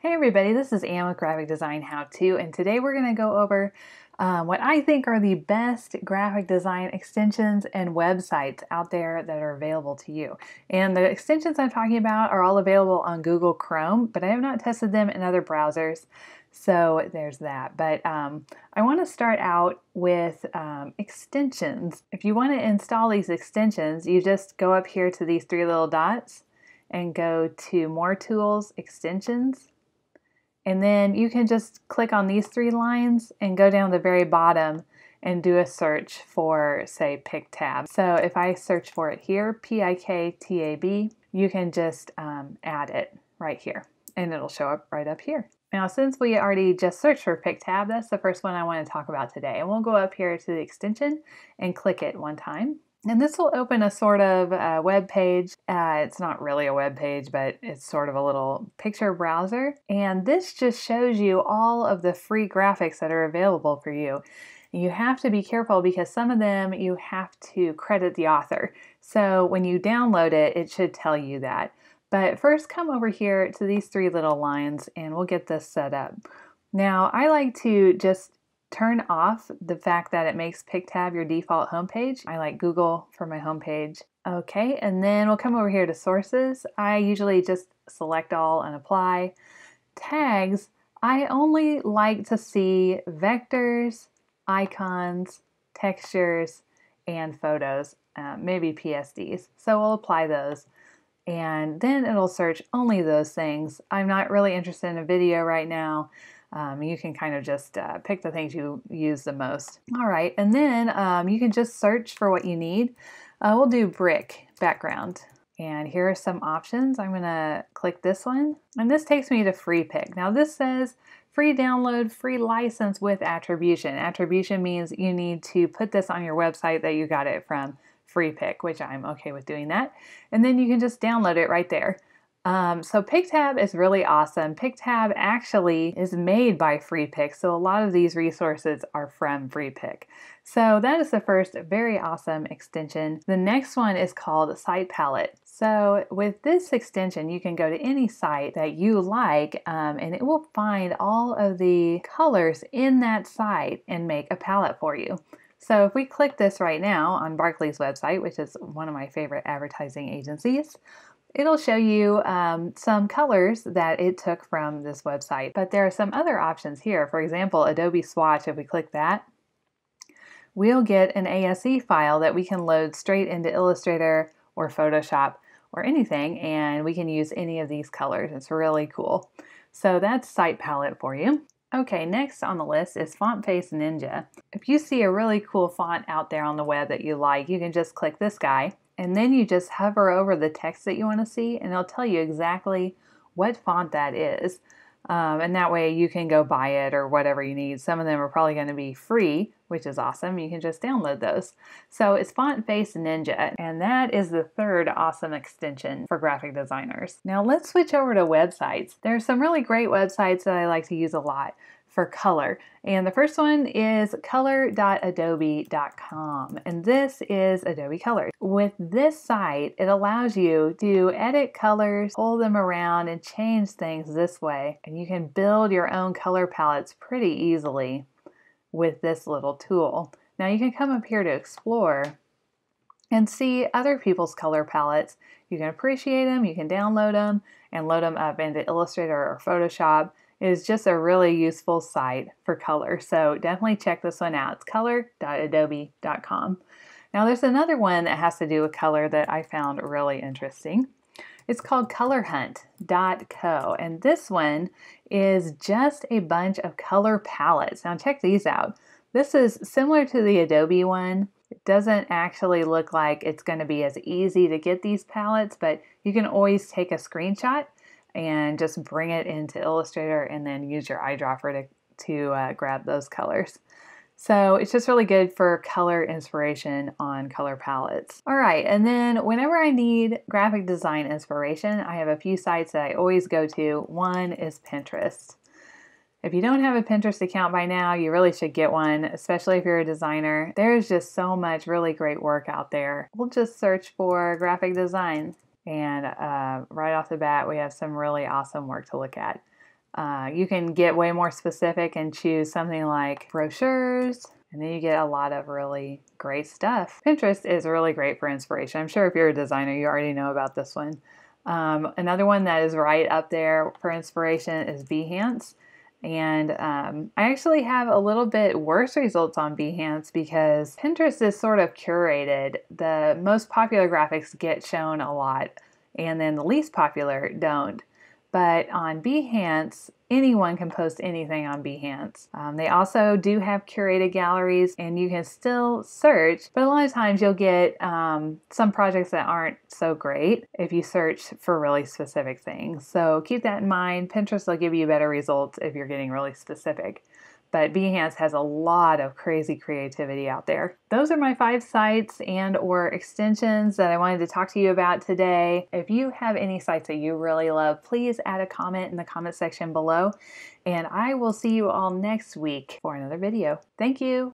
Hey everybody, this is Ann with Graphic Design How To, and today we're going to go over what I think are the best graphic design extensions and websites out there that are available to you. And the extensions I'm talking about are all available on Google Chrome, but I have not tested them in other browsers, so there's that. But I want to start out with extensions. If you want to install these extensions, you just go up here to these three little dots and go to More Tools, Extensions. And then you can just click on these three lines and go down the very bottom and do a search for, say, PickTab. So if I search for it here, P-I-K-T-A-B, you can just add it right here and it'll show up right up here. Now, since we already just searched for PickTab, that's the first one I want to talk about today. And we'll go up here to the extension and click it one time. And this will open a sort of web page. It's not really a web page, but it's sort of a little picture browser. And this just shows you all of the free graphics that are available for you. You have to be careful because some of them you have to credit the author. So when you download it, it should tell you that. But first come over here to these three little lines and we'll get this set up. Now I like to just turn off the fact that it makes PickTab your default homepage. I like Google for my homepage. Okay, and then we'll come over here to sources. I usually just select all and apply. Tags, I only like to see vectors, icons, textures, and photos, maybe PSDs. So we'll apply those. And then it'll search only those things. I'm not really interested in a video right now. You can kind of just pick the things you use the most. All right, and then you can just search for what you need. We'll do brick background. And here are some options. I'm gonna click this one. And this takes me to FreePick. Now this says free download, free license with attribution. Attribution means you need to put this on your website that you got it from FreePick, which I'm okay with doing that. And then you can just download it right there. So PickTab is really awesome. PickTab actually is made by FreePick, so a lot of these resources are from FreePick. So that is the first very awesome extension. The next one is called Site Palette. So with this extension, you can go to any site that you like and it will find all of the colors in that site and make a palette for you. So if we click this right now on Barclay's website, which is one of my favorite advertising agencies, it'll show you some colors that it took from this website. But there are some other options here. For example, Adobe Swatch, if we click that, we'll get an ASE file that we can load straight into Illustrator or Photoshop or anything, and we can use any of these colors. It's really cool. So that's Site Palette for you. Okay, next on the list is Font Face Ninja. If you see a really cool font out there on the web that you like, you can just click this guy. And then you just hover over the text that you want to see and it'll tell you exactly what font that is. And that way you can go buy it or whatever you need. Some of them are probably going to be free, which is awesome. You can just download those. So it's Font Face Ninja, and that is the third awesome extension for graphic designers. Now let's switch over to websites. There are some really great websites that I like to use a lot for color. And the first one is color.adobe.com, and this is Adobe Color. With this site, it allows you to edit colors, pull them around, and change things this way. And you can build your own color palettes pretty easily with this little tool. Now you can come up here to Explore and see other people's color palettes. You can appreciate them, you can download them, and load them up into Illustrator or Photoshop. It is just a really useful site for color, so definitely check this one out. It's color.adobe.com. Now there's another one that has to do with color that I found really interesting. It's called colorhunt.co, and this one is just a bunch of color palettes. Now check these out. This is similar to the Adobe one. It doesn't actually look like it's going to be as easy to get these palettes, but you can always take a screenshot and just bring it into Illustrator and then use your eyedropper to grab those colors. So it's just really good for color inspiration on color palettes. All right, and then whenever I need graphic design inspiration, I have a few sites that I always go to. One is Pinterest. If you don't have a Pinterest account by now, you really should get one, especially if you're a designer. There's just so much really great work out there. We'll just search for graphic design. And right off the bat, we have some really awesome work to look at. You can get way more specific and choose something like brochures, and then you get a lot of really great stuff. Pinterest is really great for inspiration. I'm sure if you're a designer, you already know about this one. Another one that is right up there for inspiration is Behance. And I actually have a little bit worse results on Behance because Pinterest is sort of curated. The most popular graphics get shown a lot, and then the least popular don't. But on Behance, anyone can post anything on Behance. They also do have curated galleries, and you can still search, but a lot of times you'll get some projects that aren't so great if you search for really specific things. So keep that in mind. Pinterest will give you better results if you're getting really specific. But Behance has a lot of crazy creativity out there. Those are my 5 sites and or extensions that I wanted to talk to you about today. If you have any sites that you really love, please add a comment in the comment section below. And I will see you all next week for another video. Thank you.